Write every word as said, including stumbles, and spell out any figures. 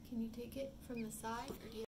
Can you take it from the side, or do you